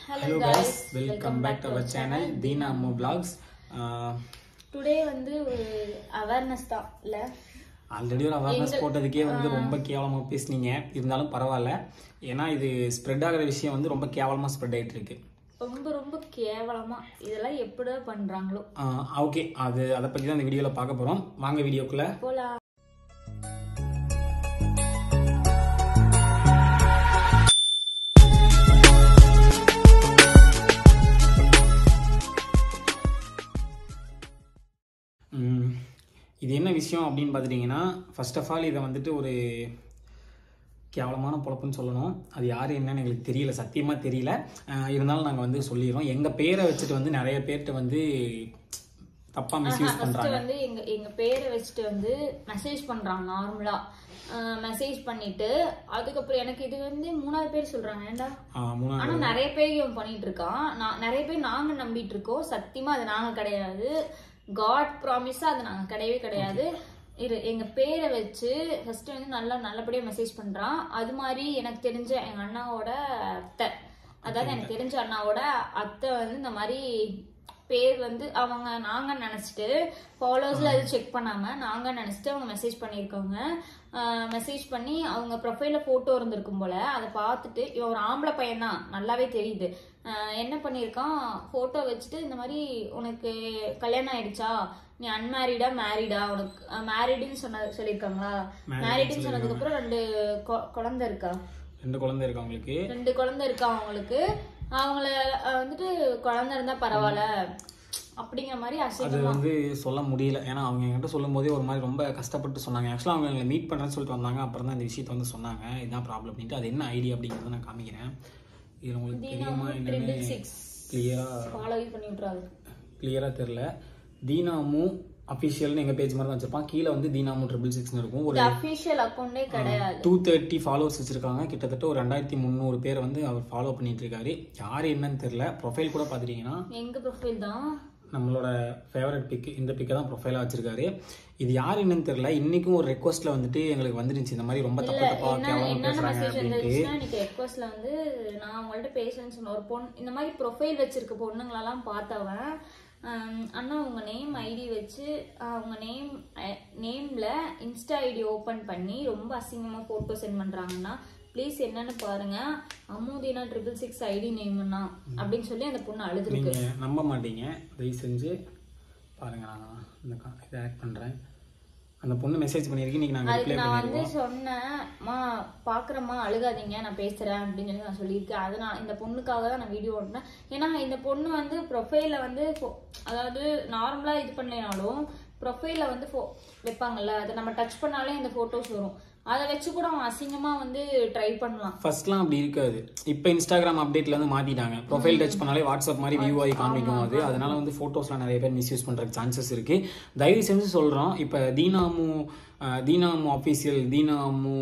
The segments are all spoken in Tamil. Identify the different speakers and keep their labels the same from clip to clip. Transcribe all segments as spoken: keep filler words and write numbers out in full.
Speaker 1: Hello guys, welcome back to our channel Deena Ammu Vlogs.
Speaker 2: Today வந்து ஒரு awareness தான் இல்ல
Speaker 1: ஆல்ரெடி ஒரு அவேர்னஸ் போட்டதுக்கே வந்து ரொம்ப கேவலமா பேசுனீங்க. இருந்தாலும் பரவாயில்ல. ஏன்னா இது ஸ்ப்ரெட் ஆகிற விஷயம் வந்து ரொம்ப கேவலமா ஸ்ப்ரெட் ஆயிட்டு இருக்கு.
Speaker 2: ரொம்ப ரொம்ப கேவலமா இதெல்லாம் எப்படி பண்றாங்களோ.
Speaker 1: ஓகே, அது அத பத்தி தான் இந்த வீடியோல பார்க்க போறோம். வாங்க வீடியோக்குள்ள
Speaker 2: போலாம்.
Speaker 1: இது என்ன விஷயம் அப்படின்னு பார்த்துட்டிங்கன்னா, ஃபர்ஸ்ட் ஆஃப் ஆல் இதை வந்துட்டு ஒரு கேவலமான பொழப்புன்னு சொல்லணும். அது யார் என்னன்னு எங்களுக்கு தெரியல, சத்தியமாக தெரியல. இருந்தாலும் நாங்கள் வந்து சொல்லிடுறோம். எங்கள் பேரை வச்சுட்டு வந்து நிறைய பேர்கிட்ட வந்து தப்பாக மிஸ்யூஸ் பண்ணுறாங்க.
Speaker 2: வந்து எங்கள் எங்கள் பேரை வச்சுட்டு வந்து மெசேஜ் பண்ணுறாங்க. நார்மலாக மெசேஜ் பண்ணிட்டு அதுக்கப்புறம் எனக்கு இது வந்து மூணாவது பேர் சொல்றாங்க. ஏண்டா ஆனா நிறைய பேர் இவன் பண்ணிட்டு இருக்கான். நான் நிறைய பேர் நாங்க நம்பிட்டு இருக்கோம். சத்தியமா அது நாங்க கிடையாது. காட் ப்ராமிஸா அது நாங்க கிடையவே கிடையாது. இரு எங்க பேரை வச்சு ஃபர்ஸ்ட் வந்து நல்லா நல்லபடியா மெசேஜ் பண்றான். அது மாதிரி எனக்கு தெரிஞ்ச எங்க அண்ணாவோட அத்தை, அதாவது எனக்கு தெரிஞ்ச அண்ணாவோட அத்தை வந்து இந்த மாதிரி பேர் வந்து அவங்க நாங்க நினைச்சிட்டு ஃபாலோவர்ஸ்ல அது செக் பண்ணாம நாங்க நினைச்சிட்டு அவங்க மெசேஜ் பண்ணியிருக்காங்க. மெசேஜ் பண்ணி அவங்க ப்ரொஃபைல்ல போட்டோ இருந்திருக்கும் போல அதை பார்த்துட்டு இவன் ஒரு ஆம்பளை பையன் தான் நல்லாவே தெரியுது. என்ன பண்ணியிருக்கான், போட்டோ வச்சுட்டு இந்த மாதிரி உனக்கு கல்யாணம் ஆயிடுச்சா, நீ அன்மேரிடா மேரிடா, உனக்கு மேரிடுன்னு சொன்ன சொல்லியிருக்காங்களா, மேரிடுன்னு சொன்னதுக்கு அப்புறம் ரெண்டு குழந்தை இருக்கா,
Speaker 1: ரெண்டு குழந்தை இருக்கா அவங்களுக்கு,
Speaker 2: ரெண்டு குழந்தை இருக்கா அவங்களுக்கு, அவங்கள வந்துட்டு குழந்தை இருந்தா பரவாயில்ல அப்படிங்கிற மாதிரி
Speaker 1: அது வந்து சொல்ல முடியல. ஏன்னா அவங்க என்கிட்ட சொல்லும் போதே ஒரு மாதிரி ரொம்ப கஷ்டப்பட்டு சொன்னாங்க. ஆக்சுவலாக அவங்க எங்களை மீட் பண்ணுறேன்னு சொல்லிட்டு வந்தாங்க. அப்புறம் தான் இந்த விஷயத்தை வந்து சொன்னாங்க, இதுதான் ப்ராப்ளம் அப்படின்ட்டு. அது என்ன ஐடியா அப்படிங்கிறத நான் காமிக்கிறேன். இது உங்களுக்கு தெரியுமா என்னன்னு கிளியராக
Speaker 2: ஃபாலோ பண்ணி விட்றாரு.
Speaker 1: கிளியராக தெரில. தீனா அம்மு அஃபிஷியல்னு எங்கள் பேஜ் மாதிரி தான் வச்சிருப்பான். கீழே வந்து தீனா அம்மு ட்ரிபிள் சிக்ஸ்னு இருக்கும். ஒரு
Speaker 2: அஃபிஷியல் அக்கௌண்டே கிடையாது.
Speaker 1: டூ தேர்ட்டி ஃபாலோவர்ஸ் வச்சிருக்காங்க. கிட்டத்தட்ட ஒரு ரெண்டாயிரத்தி முந்நூறு பேரை வந்து அவர் ஃபாலோ பண்ணிட்டு இருக்காரு. யார் என்னன்னு தெரியல. ப்ரொஃபைல் கூட பார்த்துட்டீங்கன்னா
Speaker 2: எங்க ப்ரொஃபைல் தான்
Speaker 1: நம்மளோட ஃபேவரட் பிக், இந்த பிக்கை தான் ப்ரொஃபைலாக வச்சிருக்காரு. இது யார் என்னன்னு தெரியல. இன்னைக்கும் ஒரு ரெக்வஸ்ட்ல வந்துட்டு எங்களுக்கு வந்துருச்சு, இந்த மாதிரி ரொம்ப தப்பு தப்பா கேவலமா பேசுறாங்க அப்படின்ட்டு.
Speaker 2: இன்னைக்கு ரெக்வஸ்ட்ல வந்து நான் அவங்கள்ட்ட பேசுறேன்னு சொன்ன ஒரு பொண்ணு இந்த மாதிரி ப்ரொஃபைல் வச்சிருக்க பொண்ணுங்களெல்லாம் பார்த்தவன், அண்ணா உங்க நேம் ஐடி வச்சு அவங்க நேம் நேம்ல இன்ஸ்டா ஐடி ஓபன் பண்ணி ரொம்ப அசிங்கமா போட்டோ சென்ட் பண்றாங்கன்னா ப்ளீஸ் என்னன்னு பாருங்க, அம்முதீனா ட்ரிபிள் சிக்ஸ் ஐடி நேம்னா அப்படின்னு சொல்லி அந்த பொண்ணு அழுதுருக்கு.
Speaker 1: நீங்க நம்ப மாட்டீங்க, தயவு செஞ்சு பாருங்க. நான் இந்த இதை ஆட் பண்றேன். அந்த பொண்ணு மெசேஜ் பண்ணிருக்கு. நீங்க நாங்க ரிப்ளை
Speaker 2: நான் வந்து சொன்னேன்மா பாக்குறேம்மா அழுகாதீங்க நான் பேசுறேன் அப்படின்னு சொல்லி நான் சொல்லியிருக்கேன். அதனால இந்த பொண்ணுக்காக தான் நான் வீடியோ ஓட்டினேன். ஏன்னா இந்த பொண்ணு வந்து ப்ரொஃபைல வந்து அதாவது நார்மலா இது பண்ணலைனாலும் ப்ரொஃபைல வந்து வைப்பாங்கல்ல, அதை நம்ம டச் பண்ணாலே இந்த போட்டோஸ் வரும். அதை வச்சு கூட அவன் அசிங்கமா வந்து ட்ரை பண்ணலாம்.
Speaker 1: ஃபர்ஸ்ட்லாம் அப்படி இருக்காது. இப்போ இன்ஸ்டாகிராம் அப்டேட்ல இருந்து மாத்திட்டாங்க. ப்ரொஃபைல் டச் பண்ணாலே வாட்ஸ்அப் மாதிரி வியூ ஆகி காமிக்கும் அது. அதனால வந்து போட்டோஸ்லாம் நிறைய பேர் மிஸ்யூஸ் பண்றதுக்கு சான்சஸ் இருக்கு. தயவு செஞ்சு சொல்றோம், இப்போ Deena Ammu Deena Ammu official, Deena Ammu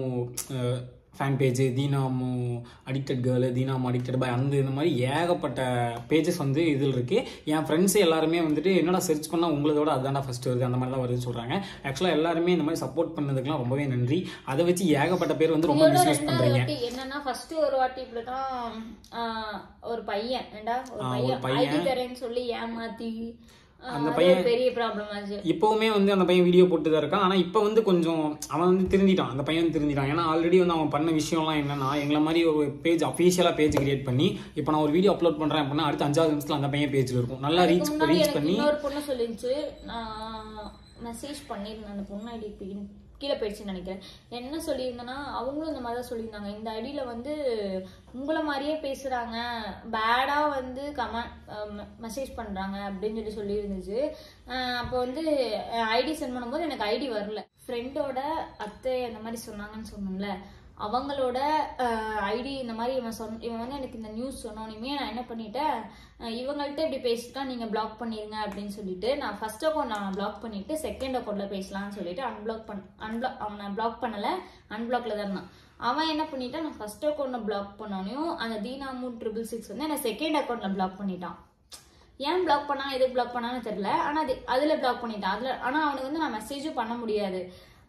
Speaker 1: fan page, Deena Ammu addicted girl, Deena Ammu addicted boy, அந்த இந்த மாதிரி ஏகப்பட்ட பேஜஸ் வந்து இதில் இருக்கு. என் ஃப்ரெண்ட்ஸு எல்லாருமே வந்துட்டு என்னடா சர்ச் பண்ணா உங்களதோட அதான்டா ஃபர்ஸ்ட் வருது, அந்த மாதிரி தான் வருதுன்னு சொல்றாங்க. ஆக்சுவலாக எல்லாருமே இந்த மாதிரி சப்போர்ட் பண்ணதுக்குலாம் ரொம்பவே நன்றி. அதை வச்சு ஏகப்பட்ட பேர் வந்து ரொம்ப மிஸ்யூஸ் பண்றீங்க.
Speaker 2: என்னன்னா ஃபர்ஸ்ட் ஒரு வாட்டி இப்படிதான் ஒரு பையன் ஏண்டா ஒரு பையன் தரேன்னு சொல்லி ஏமாத்தி
Speaker 1: அந்த பையன்
Speaker 2: பெரிய ப்ராப்ளம் ஆச்சு.
Speaker 1: இப்பவுமே வந்து அந்த பையன் வீடியோ போட்டு தான் இருக்கான். ஆனா இப்ப வந்து கொஞ்சம் அவன் வந்து திருந்திட்டான், அந்த பையன் திருந்திட்டான். ஏன்னா ஆல்ரெடி வந்து அவன் பண்ண விஷயம்லாம் என்னன்னா, எங்களை மாதிரி ஒரு பேஜ் அஃபீஷியலா பேஜ் கிரியேட் பண்ணி இப்போ நான் ஒரு வீடியோ அப்லோட் பண்றேன் அப்படின்னா அடுத்த அஞ்சாவது நிமிஷத்துல அந்த பையன் பேஜ்ல இருக்கும். நல்லா ரீச் ரீச் பண்ணி
Speaker 2: இன்னொரு பொண்ணு சொல்லிச்சு, நான் மெசேஜ் பண்ணிருந்தேன் அந்த பொண்ணு ஐடி கீழே போயிடுச்சுன்னு நினைக்கிறேன். என்ன சொல்லியிருந்தேன்னா அவங்களும் இந்த மாதிரி தான் சொல்லியிருந்தாங்க, இந்த ஐடியில வந்து உங்களை மாதிரியே பேசுறாங்க, பேடா வந்து கமெண்ட் மெசேஜ் பண்றாங்க அப்படின்னு சொல்லி சொல்லி இருந்துச்சு. அப்போ வந்து ஐடி சென்ட் பண்ணும்போது எனக்கு ஐடி வரல. ஃப்ரெண்டோட அத்தை அந்த மாதிரி சொன்னாங்கன்னு சொன்னோம்ல, அவங்களோட ஐடி இந்த மாதிரி இவன் சொன்ன இவன் வந்து எனக்கு இந்த நியூஸ் சொன்னோன்னுமே நான் என்ன பண்ணிட்டேன், இவங்கள்ட்ட இப்படி பேசிட்டா நீங்க பிளாக் பண்ணிருங்க அப்படின்னு சொல்லிட்டு நான் ஃபர்ஸ்ட் அக்கௌண்ட் நான் பிளாக் பண்ணிட்டு செகண்ட் அக்கௌண்ட்ல பேசலாம்னு சொல்லிட்டு அன்பிளாக் பண்ண அன்பிளாக் அவனை பிளாக் பண்ணல, அன்பிளாக்ல தான் இருந்தான். அவன் என்ன பண்ணிட்டான், நான் ஃபர்ஸ்ட் அக்கௌண்ட்ல பிளாக் பண்ணோனையும் அந்த தீனா அம்மு ட்ரிபிள் சிக்ஸ் வந்து என்ன செகண்ட் அக்கௌண்ட்ல பிளாக் பண்ணிட்டான். ஏன் பிளாக் பண்ணா எதுக்கு பிளாக் பண்ணான்னு தெரியல. ஆனா அது அதுல பிளாக் பண்ணிட்டான். அதுல ஆனா அவனுக்கு வந்து நான் மெசேஜும் பண்ண முடியாது.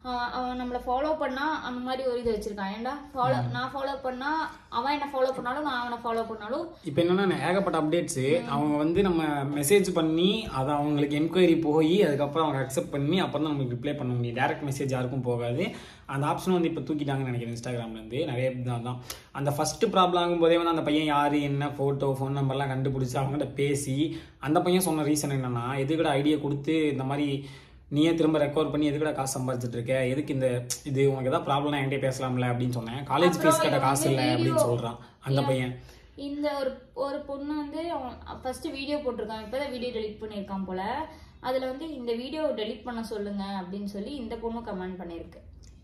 Speaker 2: அவன் நம்மளை ஃபாலோ பண்ணா அந்த மாதிரி ஒரு இது வச்சிருக்கான். ஏன்டா ஃபாலோ நான் ஃபாலோ பண்ணா அவன் என்ன ஃபாலோ பண்ணாலும் நான் அவனை ஃபாலோ பண்ணாலும்
Speaker 1: இப்போ என்னன்னா ஏகப்பட்ட அப்டேட்ஸ் அவங்க வந்து நம்ம மெசேஜ் பண்ணி அதை அவங்களுக்கு என்கொயரி போய் அதுக்கப்புறம் அவங்க அக்செப்ட் பண்ணி அப்புறம் தான் நமக்கு ரிப்ளை பண்ண முடியும். டேரக்ட் மெசேஜ் யாருக்கும் போகாது. அந்த ஆப்ஷன் வந்து இப்போ தூக்கிட்டாங்கன்னு நினைக்கிறேன் இன்ஸ்டாகிராம்லேருந்து. நிறைய தான் தான் அந்த ஃபர்ஸ்ட் ப்ராப்ளம் ஆகும்போதே வந்து அந்த பையன் யார் என்ன ஃபோட்டோ ஃபோன் நம்பர்லாம் கண்டுபிடிச்சி அவங்ககிட்ட பேசி அந்த பையன் சொன்ன ரீசன் என்னன்னா, எதுக்கட ஐடியா கொடுத்து இந்த மாதிரி நீயே திரும்ப ரெக்கவர் பண்ணி எதுக்கட காசு சம்பாதிச்சிட்டு இருக்க, எதுக்கு இந்த இது உனக்கு ஏதாவது ப்ராப்ளம் என்கிட்ட பேசலாம்ல அப்படின்னு சொன்னேன். காலேஜ் ஃபீஸ் கட்ட காசு இல்லை அப்படின்னு சொல்றான் அந்த பையன்.
Speaker 2: இந்த ஒரு ஒரு பொண்ணு வந்து ஃபர்ஸ்ட் வீடியோ போட்டிருக்கான், இப்பதான் வீடியோ டெலிட் பண்ணிருக்கான் போல. அதுல வந்து இந்த வீடியோ டெலிட் பண்ண சொல்லுங்க அப்படின்னு சொல்லி இந்த பொண்ணு கமெண்ட் பண்ணிருக்கு.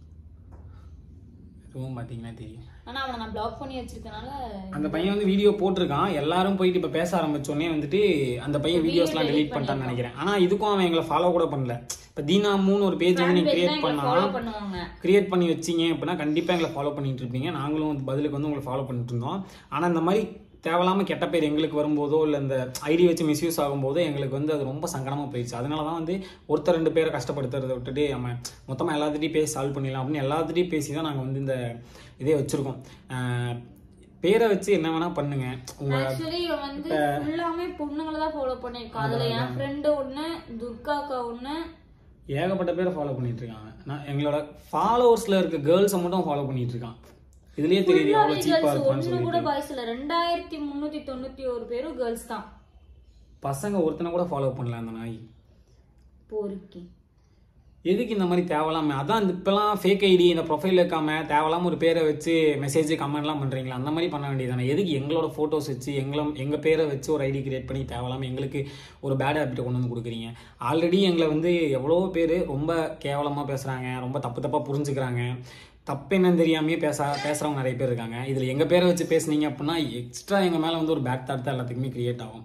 Speaker 1: இதுவும் பாத்தீங்கன்னா தெரியும்.
Speaker 2: ஆனா அவனை நான் பிளாக் பண்ணி வச்சிருக்கனால
Speaker 1: அந்த பையன் வந்து வீடியோ போட்டிருக்கான். எல்லாரும் போயிட்டு இப்ப பேச ஆரம்பிச்சோடனே வந்துட்டு அந்த பையன் வீடியோஸ் எல்லாம் டெலிட் பண்ணிட்டான்னு நினைக்கிறேன். ஆனா இதுக்கும் அவன் எங்களை ஃபாலோ கூட பண்ணல. இப்ப தீனாமுன்னு ஒரு பேஜ் வந்து நீங்க கிரியேட் பண்ணா கிரியேட் பண்ணி வச்சீங்க அப்படின்னா கண்டிப்பா எங்களை ஃபாலோ பண்ணிட்டு இருப்பீங்க. நாங்களும் வந்து பதிலுக்கு வந்து உங்களை ஃபாலோ பண்ணிட்டு இருந்தோம். ஆனா இந்த மாதிரி தேவையில்லாம கெட்ட பேர் எங்களுக்கு வரும்போதோ இல்லை இந்த ஐடி வச்சு மிஸ்யூஸ் ஆகும்போதோ எங்களுக்கு வந்து அது ரொம்ப சங்கடமாக போயிடுச்சு. அதனால தான் வந்து ஒருத்தர் ரெண்டு பேரை கஷ்டப்படுத்துறதை விட்டுட்டு நம்ம மொத்தமாக எல்லாத்துட்டையும் பேசி சால்வ் பண்ணிடலாம் அப்படின்னு எல்லாத்துட்டையும் பேசி தான் நாங்கள் வந்து இந்த இதே வச்சுருக்கோம். பேரை வச்சு என்ன வேணா பண்ணுங்க.
Speaker 2: ஆக்சுவலி வந்து எல்லாமே பொண்ணுங்களை தான் ஃபாலோ பண்ணிருக்கான். அதுல என் ஃப்ரெண்டு ஒண்ணு, துர்காக்கா ஒண்ணு,
Speaker 1: ஏகப்பட்ட பேரை ஃபாலோ பண்ணிட்டு இருக்காங்க. நான் எங்களோட ஃபாலோவர்ஸ்ல இருக்க கேர்ள்ஸை மட்டும் ஃபாலோ பண்ணிட்டு இருக்கான். இதுலயே தெரியுது எவ்வளவு சீப்பா இருப்பான்னு சொல்லி.
Speaker 2: கூட பாய்ஸ்ல ரெண்டாயிரத்தி முன்னூத்தி தொண்ணூத்தி ஒரு பேரும் கேர்ள்ஸ் தான்.
Speaker 1: பசங்க ஒருத்தனை கூட ஃபாலோ பண்ணல அந்த நாய்
Speaker 2: போருக்கு.
Speaker 1: எதுக்கு இந்த மாதிரி தேவையில்லாம அதான் இப்பெல்லாம் ஃபேக் ஐடி இந்த ப்ரொஃபைல் வைக்காம தேவையில்லாம ஒரு பேரை வச்சு மெசேஜ் கமெண்ட்லாம் பண்றீங்களா? அந்த மாதிரி பண்ண வேண்டியதானே. எதுக்கு எங்களோட போட்டோஸ் வச்சு எங்களை எங்க பேரை வச்சு ஒரு ஐடி கிரியேட் பண்ணி தேவையில்லாம எங்களுக்கு ஒரு பேட் ஹேபிட்டை கொண்டு வந்து கொடுக்குறீங்க? ஆல்ரெடி எங்களை வந்து எவ்வளோ பேர் ரொம்ப கேவலமா பேசுறாங்க, ரொம்ப தப்பு தப்பா புரிஞ்சுக்கிறாங்க. தப்பு என்னன்னு தெரியாமையே பேச பேசுறவங்க நிறைய பேர் இருக்காங்க. இதுல எங்க பேரை வச்சு பேசுனீங்க அப்படின்னா எக்ஸ்ட்ரா எங்க மேல வந்து ஒரு பேட் தாட் தான் எல்லாத்துக்குமே கிரியேட் ஆகும்.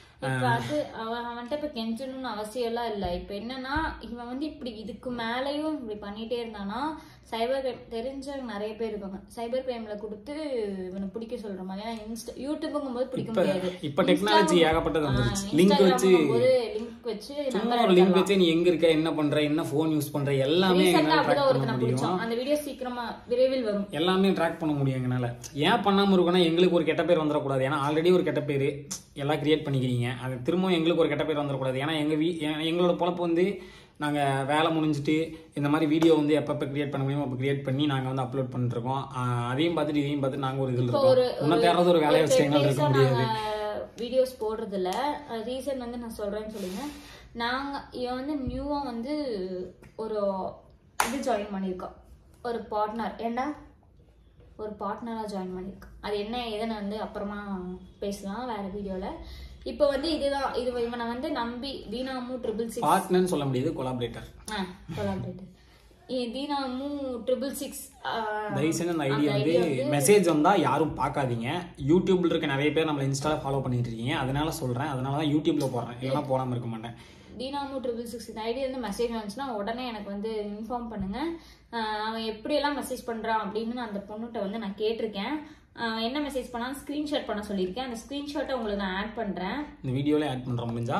Speaker 2: அது அவன் அவன்கிட்ட இப்ப கெஞ்சணும்னு அவசியம் எல்லாம் இல்ல. இப்ப என்னன்னா இவன் வந்து இப்படி இதுக்கு மேலயும் இப்படி பண்ணிட்டே இருந்தானா சைபர் கிரைம் தெரிஞ்சவங்க நிறைய பேர் இருக்காங்க. சைபர் கிரைம்ல கொடுத்து இவனை பிடிக்க சொல்ற மாதிரி. ஏன்னா இன்ஸ்டா யூடியூப்ங்கும் போது பிடிக்க முடியாது.
Speaker 1: இப்ப டெக்னாலஜி ஏகப்பட்டது வந்துருச்சு. லிங்க் வச்சு
Speaker 2: லிங்க் வச்சு
Speaker 1: சும்மா ஒரு லிங்க் வச்சு நீ எங்க இருக்க, என்ன பண்ற, என்ன போன் யூஸ் பண்ற எல்லாமே ட்ராக் பண்ண முடியும்.
Speaker 2: அந்த வீடியோ சீக்கிரமா விரைவில் வரும்.
Speaker 1: எல்லாமே ட்ராக் பண்ண முடியும் எங்கனால. ஏன் பண்ணாம இருக்கணும்? எங்களுக்கு ஒரு கெட்ட பேர் வந்துடக்கூடாது. ஏன்னா ஆல்ரெடி ஒரு கெட்ட பேரு எல்லாம் கிரியேட் பண்ணிக்கிறீங்க. அது திரும்பவும் எங்களுக்கு ஒரு கெட்ட பேர் வந்துடக்கூடாது. ஏன்னா எங்க வீ எங்களோட பொழப்பு வந்து நாங்கள் வேலை முடிஞ்சுட்டு இந்த மாதிரி வீடியோ வந்து எப்பப்போ கிரியேட் பண்ண முடியுமோ அப்போ கிரியேட் பண்ணி நாங்கள் வந்து அப்லோட் பண்ணிருக்கோம். அதையும் பார்த்துட்டு இதையும் பார்த்துட்டு நாங்கள் ஒரு இதில் இருக்கோம். இன்னும் தேடுறது ஒரு வேலையை வச்சு எங்களால் இருக்க முடியாது.
Speaker 2: வீடியோஸ் போடுறதில்ல. ரீசன் வந்து நான் சொல்றேன்னு சொல்லுங்க. நாங்கள் இவன் வந்து நியூவா வந்து ஒரு இது ஜாயின் பண்ணியிருக்கோம், ஒரு பார்ட்னர். ஏண்டா ஒரு பார்ட்னராக ஜாயின் பண்ணியிருக்கோம். அது என்ன ஏதுன்னு வந்து அப்புறமா பேசலாம் வேற வீடியோல. இப்போ வந்து இதுதான் இது இவனை வந்து நம்பி தீனாமு ட்ரிபிள் சிக்ஸ்
Speaker 1: பார்ட்னர்னு சொல்ல முடியாது, கொலாபரேட்டர்.
Speaker 2: ஆ கொலாபரேட்டர் தீனாமு ட்ரிபிள் சிக்ஸ்.
Speaker 1: தயவு செஞ்சு அந்த ஐடியா வந்து மெசேஜ் வந்தா யாரும் பார்க்காதீங்க. யூடியூப்ல இருக்க நிறைய பேர் நம்மள இன்ஸ்டால ஃபாலோ பண்ணிட்டு இருக்கீங்க. அதனால சொல்றேன், அதனால தான் யூடியூப்ல போடுறேன், இல்லைன்னா போடாம இருக்க மாட்டேன்.
Speaker 2: தீனாமு ட்ரிபிள் சிக்ஸ் இந்த ஐடியா வந்து மெசேஜ் வந்துச்சுன்னா உடனே எனக்கு வந்து இன்ஃபார்ம் பண்ணுங்க. அவன் எப்படியெல்லாம் மெசேஜ் பண்றான் அப்படின்னு நான் அந்த பொண்ணுகிட்ட வந்து நான் கேட்டிருக்கேன். என்ன மெசேஜ் பண்ணாலும் ஸ்கிரீன்ஷாட் பண்ண சொல்லியிருக்கேன். அந்த ஸ்கிரீன்ஷாட்டை உங்களுக்கு நான் ஆட் பண்றேன், இந்த
Speaker 1: வீடியோல ஆட் பண்றோம். முடிஞ்சா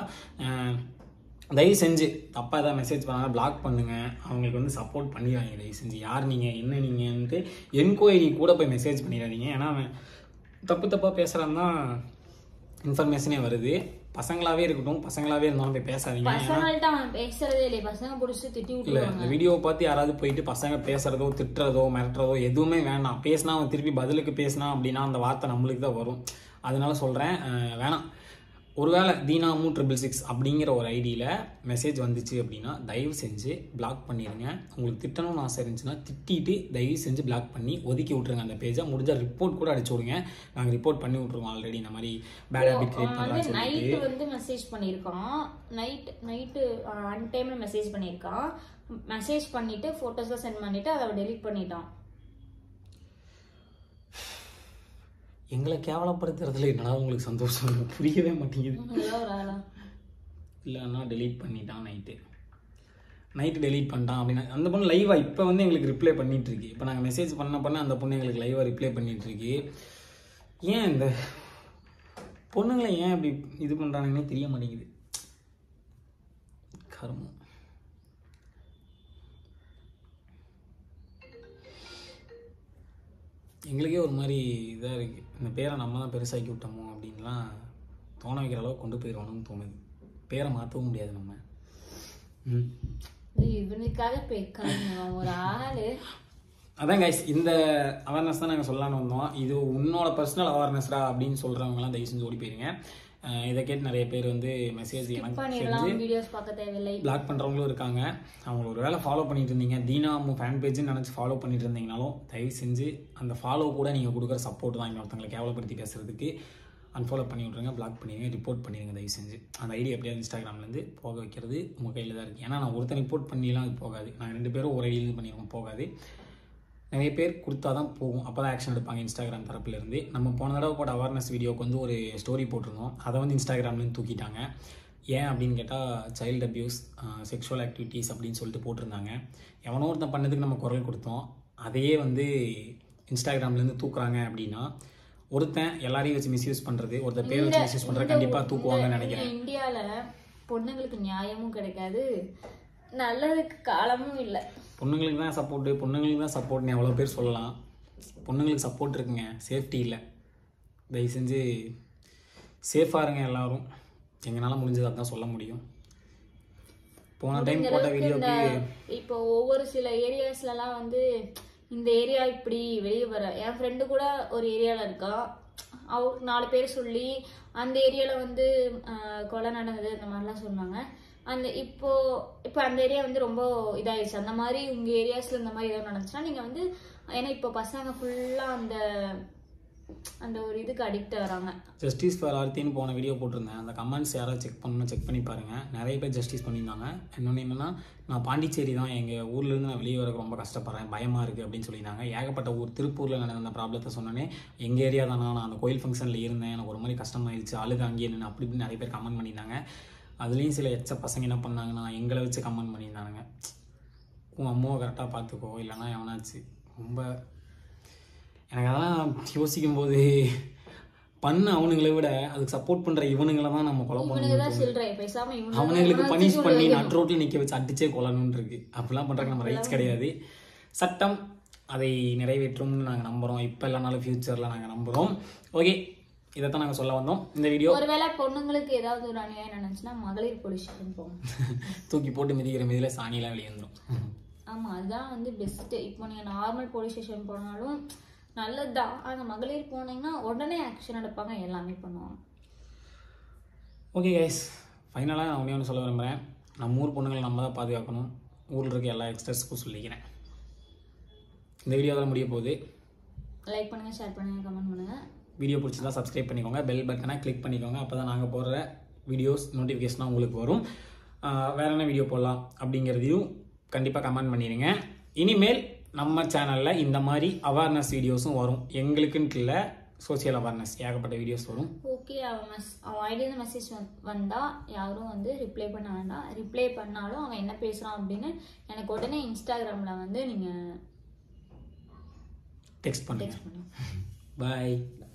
Speaker 1: தயவு செஞ்சு தப்பா ஏதாவது மெசேஜ் பண்ணாலும் பிளாக் பண்ணுங்க. அவங்களுக்கு வந்து சப்போர்ட் பண்ணிடுவாங்க. தயவு செஞ்சு யார் நீங்க என்ன நீங்கன்ட்டு என்கொயரி கூட போய் மெசேஜ் பண்ணிடாதீங்க. ஏன்னா அவன் தப்பு தப்பா பேசுறான் தான் இன்ஃபர்மேஷனே வருது. பசங்களாவே இருக்கட்டும், பசங்களாவே இருந்தாலும் போய் பேசாதீங்க.
Speaker 2: பசங்கள்ட்ட அவன் பேசுறதே இல்லை, பசங்க பிடிச்சி திட்டி விட்டுருவாங்க.
Speaker 1: இந்த வீடியோவை பார்த்து யாராவது போயிட்டு பசங்க பேசுறதோ திட்டுறதோ மிரட்டுறதோ எதுவுமே வேணாம். பேசினா அவன் திருப்பி பதிலுக்கு பேசினா அப்படின்னா அந்த வார்த்தை நம்மளுக்கு தான் வரும். அதனால சொல்றேன், வேணாம். ஒருவேளை தீனாமு ட்ரிபிள் சிக்ஸ் அப்படிங்கிற ஒரு ஐடியில் மெசேஜ் வந்துச்சு அப்படின்னா தயவு செஞ்சு பிளாக் பண்ணிடுங்க. உங்களுக்கு திட்டணும்னு ஆசை இருந்துச்சுன்னா திட்டிட்டு தயவு செஞ்சு பிளாக் பண்ணி ஒதுக்கி விட்ருங்க அந்த பேஜை. முடிஞ்சால் ரிப்போர்ட் கூட அடிச்சு விடுங்க, நாங்கள் ரிப்போர்ட் பண்ணி விட்ருவோம். ஆல்ரெடி இந்த மாதிரி பேட் ஹேபிட் கிரியேட் பண்ணுறாங்க.
Speaker 2: நைட்டு வந்து மெசேஜ் பண்ணியிருக்கான், நைட் நைட்டு அன் டைமில் மெசேஜ் பண்ணியிருக்கான். மெசேஜ் பண்ணிவிட்டு ஃபோட்டோஸ்லாம் சென்ட் பண்ணிவிட்டு அதை டெலிட் பண்ணிட்டான்.
Speaker 1: எங்களை கேவலப்படுத்துறதுல என்னடா உங்களுக்கு சந்தோஷம்? புரியவே மாட்டேங்குது. இல்லைன்னா டெலீட் பண்ணிட்டான் நைட்டு நைட்டு டெலீட் பண்ணிட்டான் அப்படின்னா அந்த பொண்ணு லைவாக இப்போ வந்து எங்களுக்கு ரிப்ளை பண்ணிட்டு இருக்கு. இப்போ நாங்கள் மெசேஜ் பண்ண பண்ண அந்த பொண்ணு எங்களுக்கு லைவாக ரிப்ளை பண்ணிட்டு இருக்கு. ஏன் இந்த பொண்ணுங்களை ஏன் இப்படி இது பண்ணுறாங்கன்னே தெரிய மாட்டேங்குது. கர்மம். எங்களுக்கே ஒரு மாதிரி இதாக இருக்குது, இந்த பேரை நம்ம தான் பெருசாக்கி விட்டோமோ அப்படின்லாம் தோண வைக்கிற அளவுக்கு கொண்டு போயிடுவானுன்னு தோணுது. பேரை மாற்றவும் முடியாது நம்ம. ம்
Speaker 2: இவனுக்காக பேக்காங்க ஒரு ஆள்.
Speaker 1: அதான் கைஸ், இந்த அவேர்னஸ் தான் நாங்கள் சொல்லலான்னு வந்தோம். இது உன்னோட பர்சனல் அவேர்னஸ்டா அப்படின்னு சொல்கிறவங்கலாம் தயவு செஞ்சு ஓடி போயிருங்க. இதை கேட்டு நிறைய பேர் வந்து மெசேஜ் எனக்கு
Speaker 2: வீடியோஸ் பார்க்க தேவையில்லை
Speaker 1: பிளாக் பண்ணுறவங்களும் இருக்காங்க. அவங்க ஒரு வேளை ஃபாலோ பண்ணிட்டு இருந்தீங்க, தீனாமு ஃபேன் பேஜ்னு நினச்சி ஃபாலோ பண்ணிட்டு இருந்தீங்கனாலும் தயவு செஞ்சு அந்த ஃபாலோ கூட நீங்கள் கொடுக்குற சப்போர்ட் தான் இன்னொருத்தங்களை கேவலப்படுத்தி பேசுறதுக்கு. அன்ஃபாலோ பண்ணி விட்ருங்க, பிளாக் பண்ணிடுங்க, ரிப்போர்ட் பண்ணிடுங்க தயவு செஞ்சு. அந்த ஐடி எப்படியாவது இன்ஸ்டாகிராம்லேருந்து போக வைக்கிறது உங்கள் கையில் தான் இருக்குது. ஏன்னா நான் ஒருத்தன் ரிப்போர்ட் பண்ணிலாம் அது போகாது, நான் ரெண்டு பேரும் ஒரு ஐடியிலேருந்து பண்ணிடுவோம், போகாது. நிறைய பேர் கொடுத்தா தான் போகும், அப்போ தான் ஆக்ஷன் எடுப்பாங்க இன்ஸ்டாகிராம் தரப்புலேருந்து. நம்ம போன தடவை போட்ட அவேர்னஸ் வீடியோக்கு வந்து ஒரு ஸ்டோரி போட்டிருந்தோம், அதை வந்து இன்ஸ்டாகிராம்லேருந்து தூக்கிட்டாங்க. ஏன் அப்படின்னு கேட்டால் சைல்டு அப்யூஸ், செக்ஷுவல் ஆக்டிவிட்டீஸ் அப்படின்னு சொல்லிட்டு போட்டிருந்தாங்க. எவனோ ஒருத்தன் பண்ணதுக்கு நம்ம குரல் கொடுத்தோம், அதையே வந்து இன்ஸ்டாகிராம்லேருந்து தூக்குறாங்க அப்படின்னா ஒருத்தன் எல்லாரையும் வச்சு மிஸ்யூஸ் பண்ணுறது, ஒருத்தர் பேர் வச்சு மிஸ்யூஸ் பண்ணுறது கண்டிப்பாக தூக்குவாங்கன்னு நினைக்கிறேன்.
Speaker 2: இந்தியாவில் பொண்ணுங்களுக்கு நியாயமும் கிடைக்காது, நல்லதுக்கு காலமும் இல்லை.
Speaker 1: பொண்ணுங்களுக்கு தான் சப்போர்ட்டு, பொண்ணுங்களுக்கு தான் சப்போர்ட்னு எவ்வளோ பேர் சொல்லலாம். பொண்ணுங்களுக்கு சப்போர்ட் இருக்குங்க, சேஃப்டி இல்லை. தயவு செஞ்சு சேஃபாக இருங்க எல்லாரும். எங்களால் முடிஞ்சது அதான் சொல்ல முடியும். போன டைம் போட்ட வீடியோக்கு
Speaker 2: இப்போ ஒவ்வொரு சில ஏரியாஸ்லலாம் வந்து இந்த ஏரியா இப்படி வெளியே வர, என் ஃப்ரெண்டு கூட ஒரு ஏரியாவில் இருக்கா, அவருக்கு நாலு பேர் சொல்லி அந்த ஏரியாவில் வந்து கொலை நடந்தது அந்த மாதிரிலாம் சொன்னாங்க. அந்த இப்போ இப்போ அந்த ஏரியா வந்து ரொம்ப இதாகிடுச்சு. அந்த மாதிரி உங்கள் ஏரியாஸில் இந்த மாதிரி ஏதாவது நடந்துச்சுன்னா நீங்கள் வந்து, ஏன்னா இப்போ பசங்க ஃபுல்லாக அந்த அந்த ஒரு இதுக்கு அடிக்ட் ஆகிறாங்க.
Speaker 1: ஜஸ்டிஸ் ஃபார் ஆர்த்தின்னு போன வீடியோ போட்டிருந்தேன், அந்த கமெண்ட்ஸ் யாராவது செக் பண்ணணும் செக் பண்ணி பாருங்கள். நிறைய பேர் ஜஸ்டிஸ் பண்ணியிருந்தாங்க. இன்னொன்று என்னென்னா, நான் பாண்டிச்சேரி தான், எங்கள் ஊர்லேருந்து நான் வெளியே வரக்கு ரொம்ப கஷ்டப்படுறேன், பயமாக இருக்குது அப்படின்னு சொல்லியிருந்தாங்க. ஏகப்பட்ட ஊர், திருப்பூரில் நடந்த ப்ராப்ளத்தை சொன்னோன்னே எங்கள் ஏரியா தானா, நான் அந்த கோயில் ஃபங்க்ஷனில் இருந்தேன், எனக்கு ஒரு மாதிரி கஷ்டமாயிடுச்சு, அழுக அங்கேயே நின்று அப்படி இப்படின்னு நிறைய பேர் கமெண்ட் பண்ணியிருந்தாங்க. அதுலேயும் சில எச்ச பசங்க என்ன பண்ணாங்கன்னா எங்களை வச்சு கமெண்ட் பண்ணியிருந்தானுங்க, உன் அம்மாவை கரெக்டாக பார்த்துக்கோ இல்லைனா எவனாச்சு. ரொம்ப எனக்கு அதெல்லாம் யோசிக்கும் போது பண்ண அவனுங்களை விட அதுக்கு சப்போர்ட் பண்ணுற இவனுங்களை தான் நம்ம கொலை பண்ணணும். அவனுங்களுக்கு பனிஷ் பண்ணி நட் ரோட்டில் நிற்க வச்சு அடிச்சே கொல்லணும்னு இருக்கு. அப்படிலாம் பண்ணுறதுக்கு நம்ம ரைட்ஸ் கிடையாது. சட்டம் அதை நிறைவேற்றும்னு நாங்கள் நம்புகிறோம், இப்போ இல்லைனாலும் ஃபியூச்சரில் நாங்கள் நம்புகிறோம். ஓகே, இதைத்தான் நாங்கள் சொல்ல வந்தோம் இந்த வீடியோ.
Speaker 2: ஒருவேளை பொண்ணுங்களுக்கு ஏதாவது ஒரு அநியாயம் நினைச்சுன்னா மகளிர் போலீஸ் ஸ்டேஷன் போகும்,
Speaker 1: தூக்கி போட்டு மிதிக்கிற மிதியில சாணியெல்லாம் வெளியே வந்துடும்.
Speaker 2: ஆமா, அதுதான் வந்து பெஸ்ட். இப்போ நீங்க நார்மல் போலீஸ் ஸ்டேஷன் போனாலும் நல்லதுதான், ஆனால் மகளிர் போனீங்கன்னா உடனே ஆக்ஷன் எடுப்பாங்க, எல்லாமே பண்ணுவாங்க.
Speaker 1: ஓகே கைஸ், ஃபைனலாக நான் ஒன்றே ஒன்று சொல்ல விரும்புகிறேன், நம்ம ஊர் பொண்ணுங்களை நம்ம தான் பாதுகாக்கணும். ஊரில் இருக்க எல்லா எக்ஸ்டர்ஸ்க்கும் சொல்லிக்கிறேன். இந்த வீடியோ தான் முடிய போகுது.
Speaker 2: லைக் பண்ணுங்கள், ஷேர் பண்ணுங்கள், கமெண்ட் பண்ணுங்கள்.
Speaker 1: வீடியோ பிடிச்சதா சப்ஸ்கிரைப் பண்ணிக்கோங்க, பெல் பட்டனை கிளிக் பண்ணிக்கோங்க. அப்போ தான் நாங்கள் போடுற வீடியோஸ் நோட்டிஃபிகேஷனாக உங்களுக்கு வரும். வேறு என்ன வீடியோ போடலாம் அப்படிங்கிறதையும் கண்டிப்பாக கமெண்ட் பண்ணிடுங்க. இனிமேல் நம்ம சேனலில் இந்த மாதிரி அவேர்னஸ் வீடியோஸும் வரும். எங்களுக்குன்ட்டு இல்லை, சோசியல் அவேர்னஸ் ஏகப்பட்ட வீடியோஸ் வரும்.
Speaker 2: ஓகே, அவன் மெஸ் அவன் ஐடியில் மெசேஜ் வந்தால் யாரும் வந்து ரிப்ளை பண்ண வேண்டாம். ரிப்ளை பண்ணாலும் அவன் என்ன பேசுகிறான் அப்படின்னு எனக்கு உடனே இன்ஸ்டாகிராமில் வந்து நீங்கள்
Speaker 1: டெக்ஸ்ட் பண்ணுங்க. பாய்.